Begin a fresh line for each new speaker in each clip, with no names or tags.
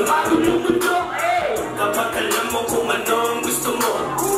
magulong mundo, dapat alam mo kung ano ang gusto mo.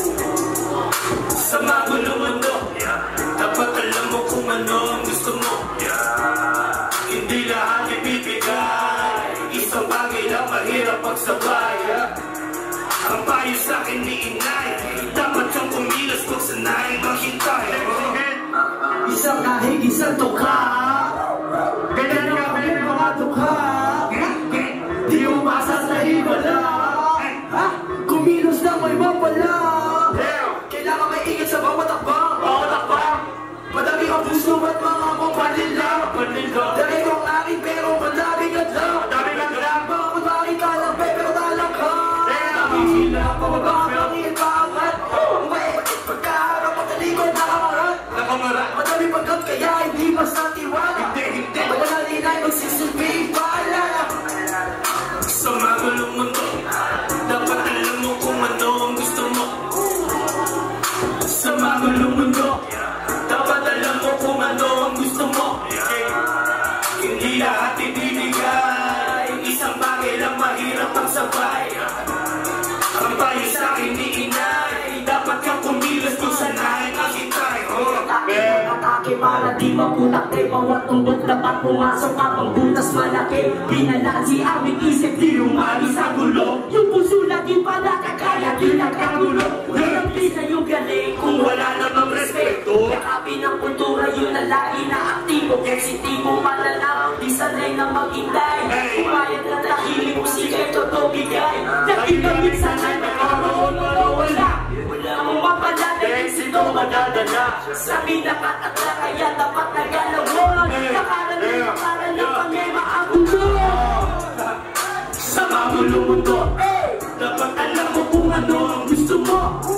Sa magulong mundo, dapat alam mo kung ano ang gusto mo. Hindi lahat ibibigay, isang bagay lang mahirap pagsabay. Ang payo sa'kin ni inay, dapat kang kumilos kung sanay maghintay. Isang kahig, isang tukha, ganyan kami mga tukha. Di umasa sa himala, kumilos na may mapala. Kailangan may ingat sa bawat akbang. Madami ang puso at mga mapalila. Dahil kong akin pero madaming adlaw. Mga madaming kalang pero dalang ka. Sila pababa, pangit paangat. Mabait pagkaharap at talikod nakamarap. Madami pagkat kaya hindi basta tiwala. Magalin ay magsisilbing paalala. Sa magulong mundo, dapat alam mo kung ano ang gusto mo. Sa magulong mundo, dapat alam mo kung ano ang gusto mo. Hindi lahat ibibigay, isang bagay lang mahirap ang sabay. Ang payo sa'kin ni inay, dapat kang kumilos kung sanay maghintay. Atake para di maputak, bawat tumbot dapat pumasok kapang butas malaki. Binalaan si aming isip, di umali sa gulo. Yung puso lagi pala kakaya, di nagkagulo. Walang bisa yung galing kung wala namang respeto. Yakapin ang kultura, yun na lagi na aktibo. Sensitibo pala lang, di sanay na maghintay. Umayat na tahimik, musika ito to bigay. Nag-ibig sanay, nakaroon o wala. Wala mong mapala, dahil sito madadala. Sabi na katatla, kaya dapat nagalawon. Nakaral ng pangay maabulo. Sa magulong mundo, dapat alam mo kung ano ang gusto mo.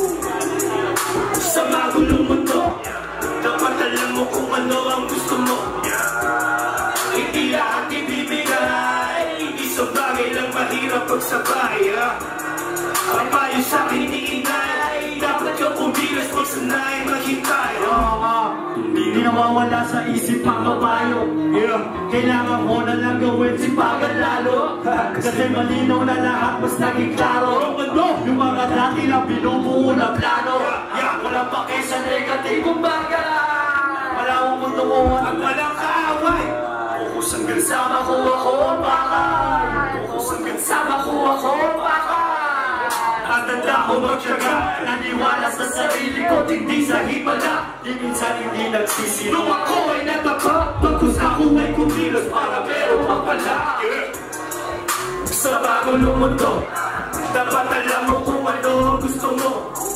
Sa magulong mundo, dapat alam mo kung ano ang gusto mo. Hindi lahat ibibigay, isang bagay lang mahirap pagsabay. Ang payo sa'kin ni inay, dapat kang kumilos kung sanay maghintay. Hindi nawawala sa isip ang mapayo. Kailangan ko na lang gawin sipagan lalo. Kasi malinaw na lahat mas naging klaro. Yung mga dati lang binubuo na plano. Walang pake sa negatibong bagay. Wala akong mundo ko at walang kaaway. Focus hanggang sa makuha ko ang bakay. Focus hanggang sa makuha ko ang bakay. At tanda ko magtyaga, naniwala sa sarili ko, hindi sa himala. Di minsan hindi nagsisi, nung ako ay natapa. Pagkus ako ay kumilos para meron pang pala. Sa magulong mundo, dapat alam mo kung ano ang gusto mo.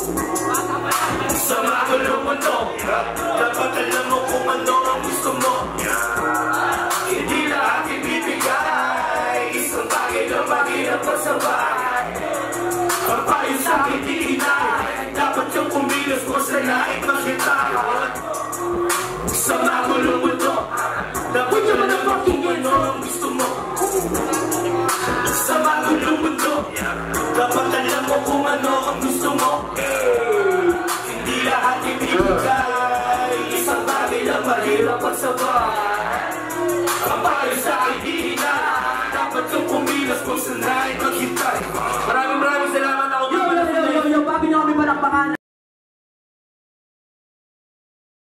Sa magulong mundo, dapat alam mo kung ano ang gusto mo. Hindi lahat ibibigay, isang bagay lang mahirap pagsabay. Ang payo sa'kin di inay, dapat yung kumilos ko sanay.